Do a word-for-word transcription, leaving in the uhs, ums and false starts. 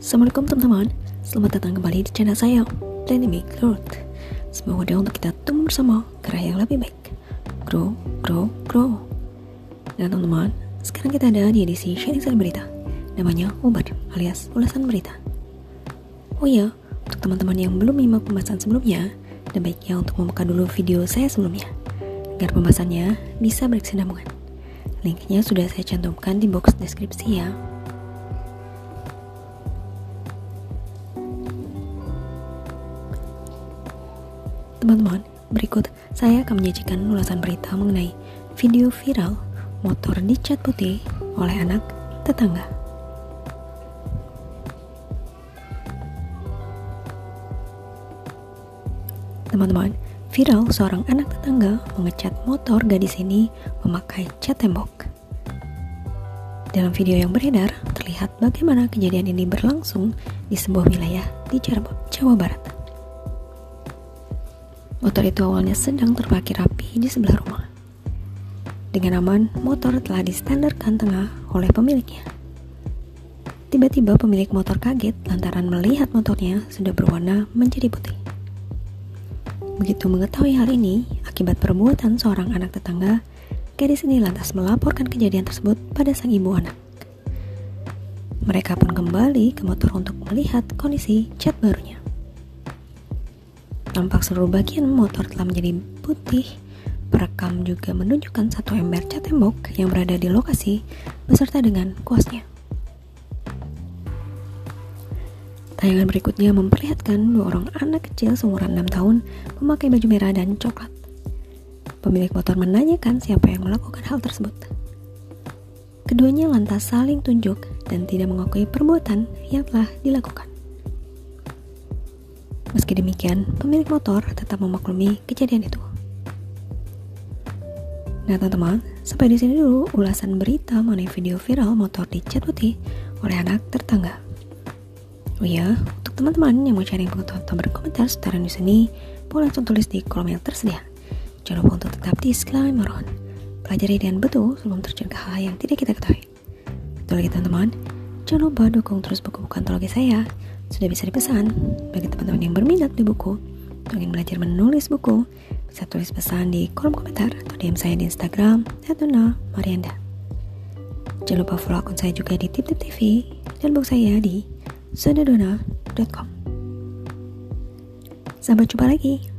Assalamualaikum teman-teman, selamat datang kembali di channel saya, Dynamic Growth. Semoga doa untuk kita tumbuh bersama ke arah yang lebih baik. Grow, grow, grow. Dan teman-teman, sekarang kita ada di edisi sharing sel berita, namanya Ubar alias ulasan berita. Oh iya, untuk teman-teman yang belum menyimak pembahasan sebelumnya, dan baiknya untuk membuka dulu video saya sebelumnya, agar pembahasannya bisa berkesinambungan. Linknya sudah saya cantumkan di box deskripsi ya. Teman-teman, berikut saya akan menyajikan ulasan berita mengenai video viral motor dicat putih oleh anak tetangga. Teman-teman, viral seorang anak tetangga mengecat motor gadis ini memakai cat tembok. Dalam video yang beredar, terlihat bagaimana kejadian ini berlangsung di sebuah wilayah di Jawa Barat. Motor itu awalnya sedang terparkir rapi di sebelah rumah. Dengan aman, motor telah distandarkan tengah oleh pemiliknya. Tiba-tiba pemilik motor kaget lantaran melihat motornya sudah berwarna menjadi putih. Begitu mengetahui hal ini, akibat perbuatan seorang anak tetangga, gadis ini lantas melaporkan kejadian tersebut pada sang ibu anak. Mereka pun kembali ke motor untuk melihat kondisi cat barunya. Tampak seluruh bagian motor telah menjadi putih. Perekam juga menunjukkan satu ember cat tembok yang berada di lokasi beserta dengan kuasnya. Tayangan berikutnya memperlihatkan dua orang anak kecil seumuran enam tahun memakai baju merah dan coklat. Pemilik motor menanyakan siapa yang melakukan hal tersebut. Keduanya lantas saling tunjuk dan tidak mengakui perbuatan yang telah dilakukan. Meski demikian, pemilik motor tetap memaklumi kejadian itu. Nah teman-teman, sampai di sini dulu ulasan berita mengenai video viral motor dicat putih oleh anak tetangga. Oh ya, untuk teman-teman yang mau sharing pengetahuan atau berkomentar seputar news ini, boleh langsung tulis di kolom yang tersedia. Jangan lupa untuk tetap disclaimer on. Pelajari dengan betul sebelum terjun ke hal yang tidak kita ketahui. Betul lagi teman-teman, jangan lupa dukung terus buku-buku antologi saya. Sudah bisa dipesan. Bagi teman-teman yang berminat di buku atau ingin belajar menulis buku, bisa tulis pesan di kolom komentar atau D M saya di Instagram at dona marianda. Jangan lupa follow akun saya juga di Tip Tip T V dan blog saya di sodadona dot com. Sampai jumpa lagi.